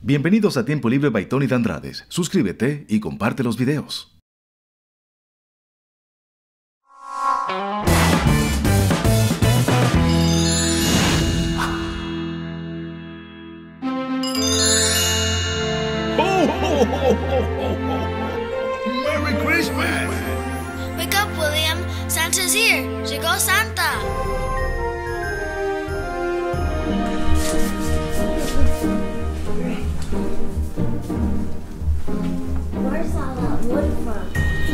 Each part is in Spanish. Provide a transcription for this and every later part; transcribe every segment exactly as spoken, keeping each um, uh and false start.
Bienvenidos a Tiempo Libre by Tony Dandrades. Suscríbete y comparte los videos. Ho, ho, ho, ho, ho, ho. Merry Christmas! Wake up, William. Santa's here. Llegó Santa. Where's all that wood from?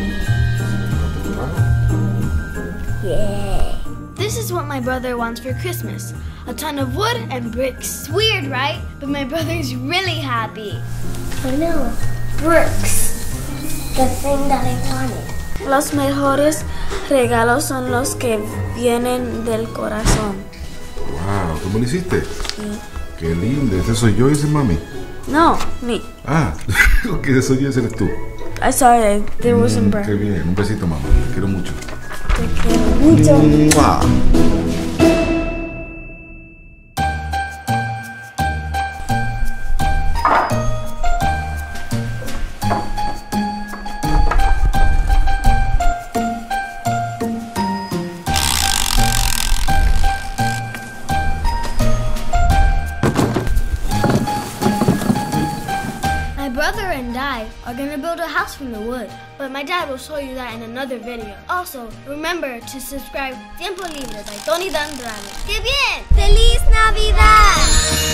Yeah. This is what my brother wants for Christmas. A ton of wood and bricks. Weird, right? But my brother's really happy. I know. Bricks. The thing that I wanted. Los mejores regalos son los que vienen del corazón. Wow, ¿tú me lo hiciste? Sí. Qué lindo. ¿Ese soy yo y ese es mami? No, me. Ah, ok, ese soy yo, ese eres tú. I'm sorry, there was some Mm, burn. qué bien, un besito, mamá. Te quiero mucho. Te quiero mucho. ¡Mua! My brother and I are gonna build a house from the wood, but my dad will show you that in another video. Also, remember to subscribe Tiempo Libre by Tony Dandrades. ¡Qué bien! ¡Feliz Navidad!